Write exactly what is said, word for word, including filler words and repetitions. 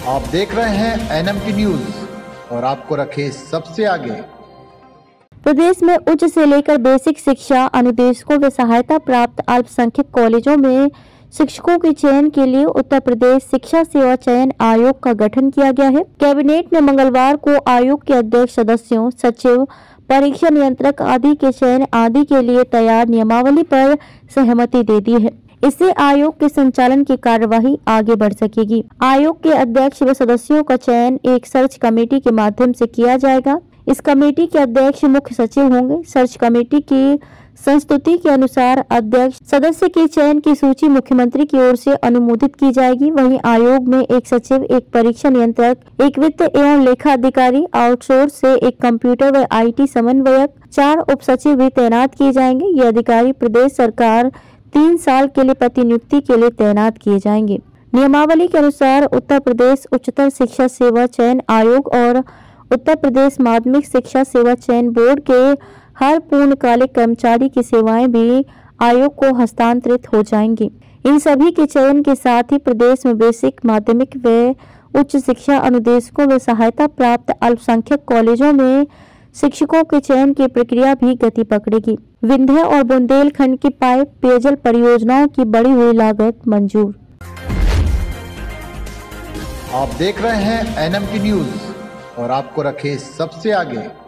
आप देख रहे हैं एन एम टी न्यूज और आपको रखे सबसे आगे। प्रदेश में उच्च से लेकर बेसिक शिक्षा अनुदेशकों व सहायता प्राप्त अल्पसंख्यक कॉलेजों में शिक्षकों के चयन के लिए उत्तर प्रदेश शिक्षा सेवा चयन आयोग का गठन किया गया है। कैबिनेट ने मंगलवार को आयोग के अध्यक्ष, सदस्यों, सचिव, परीक्षा नियंत्रक आदि के चयन आदि के लिए तैयार नियमावली पर सहमति दे दी है। इससे आयोग के संचालन की कार्यवाही आगे बढ़ सकेगी। आयोग के अध्यक्ष व सदस्यों का चयन एक सर्च कमेटी के माध्यम से किया जाएगा। इस कमेटी के अध्यक्ष मुख्य सचिव होंगे। सर्च कमेटी की संस्तुति के अनुसार अध्यक्ष सदस्य के चयन की सूची मुख्यमंत्री की ओर से अनुमोदित की जाएगी। वहीं आयोग में एक सचिव, एक परीक्षा नियंत्रक, एक वित्त एवं लेखा अधिकारी, आउटसोर्स से एक कंप्यूटर व आईटी समन्वयक, चार उप सचिव भी तैनात किए जाएंगे। ये अधिकारी प्रदेश सरकार तीन साल के लिए प्रतिनियुक्ति के लिए तैनात किए जाएंगे। नियमावली के अनुसार उत्तर प्रदेश उच्चतर शिक्षा सेवा चयन आयोग और उत्तर प्रदेश माध्यमिक शिक्षा सेवा चयन बोर्ड के हर पूर्णकालिक कर्मचारी की सेवाएं भी आयोग को हस्तांतरित हो जाएंगी। इन सभी के चयन के साथ ही प्रदेश में बेसिक, माध्यमिक व उच्च शिक्षा अनुदेशकों व सहायता प्राप्त अल्पसंख्यक कॉलेजों में शिक्षकों के चयन की प्रक्रिया भी गति पकड़ेगी। विंध्य और बुंदेलखंड की पाइप पेयजल परियोजनाओं की बढ़ी हुई लागत मंजूर। आप देख रहे हैं एन एम टी न्यूज और आपको रखे सबसे आगे।